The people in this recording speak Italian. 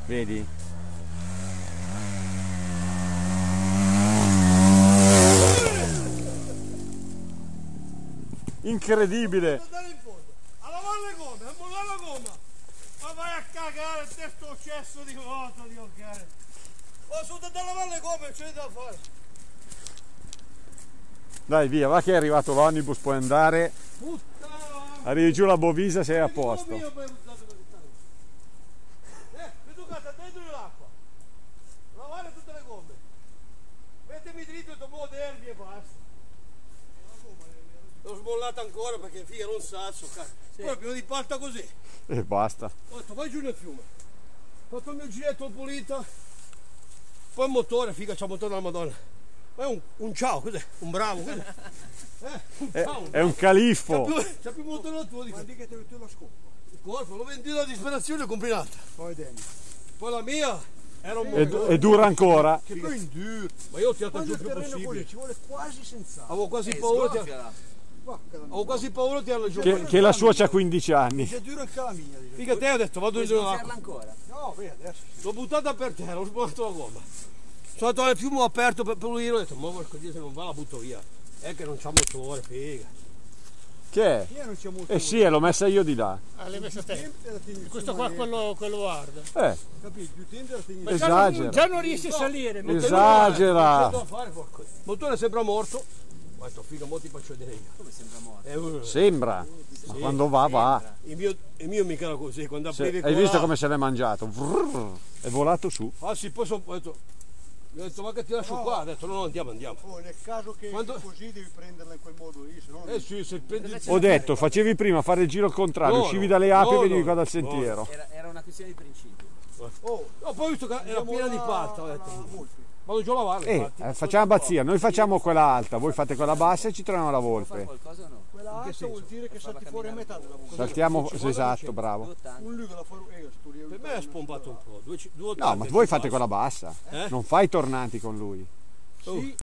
Vedi? Incredibile! Andare in fondo, a lavare le gomme, a mollare la gomma. Ma vai a cagare questo cesso di moto, Dio caro. Ma sono da lavare le gomme, c'è da fare. Dai via, va che è arrivato l'omnibus, puoi andare. Puttana! Arrivi giù la Bovisa, sei a posto. Educata dentro l'acqua. Lavare tutte le gomme. Mettimi dritto e tomo derby e basta. L'ho smollata ancora perché figa non sasso, sì. Proprio di palta così. E basta. Ho detto vai giù nel fiume. Ho fatto il mio giretto pulito. Poi il motore, figa, c'ha il motore della Madonna. Ma è un ciao, cos'è? Un bravo, cos'è? Un ciao. È un califfo. C'ha più motore del tuo di Ma di che te lo scopo? il corpo, l'ho venduto a disperazione e compri un'altra. Poi dentro. Poi la mia era un motore. E dura ancora. Che poi in duro. Ma io ho tirato Quando giù il il più terreno possibile. così ci vuole quasi senza. Avevo quasi paura di tirarla giù. Che la sua c'ha 15 anni. È duro anche la mia. Dice. Figa te ho detto vado in giù l'acqua. ancora? No, vedi adesso. L'ho buttata per terra, ho sbagliato la gomma. Sono andato nel fiume aperto per pulire, ho detto ma porco Dio se non va la butto via. È che non c'ha motore, figa. Che è? Io non c'è molto. Eh sì, l'ho messa io di là. Ah, l'hai messa te. Questo qua qua quello hard. Capito? Più tempo la tieni. Esagera. Già non riesce a salire. Non Esagera. c'è da fare, porco. Il motore sembra morto. Ma sto figa, mo ti faccio vedere io. Come sembra morto? Sembra. Ma quando va, va. Il mio mica era così, quando aprivi Hai visto come se l'è mangiato? È volato su. Ah sì, poi ho detto ma che ti lascio qua, ha detto no andiamo. Oh, nel caso che Quando- così devi prenderla in quel modo lì, se no. Sì, se prendi il Ho detto, facevi prima fare il giro al contrario, No, uscivi no, dalle api e no, venivi no, qua dal no. sentiero. Era una questione di principio. Oh, No, poi ho visto che era piena di patta, ho detto vado giù a lavarla. infatti. Facciamo bazzia, noi facciamo quella alta, voi fate quella bassa e ci troviamo la Può fare volpe. qualcosa o no? quella alta vuol dire che salti fuori a metà della volta. Saltiamo, esatto, bravo. 280. Un lui che la fuori sto lì. Per me è spompato un po', due No, ma voi fate quella bassa, Eh? non fai tornanti con lui. Sì.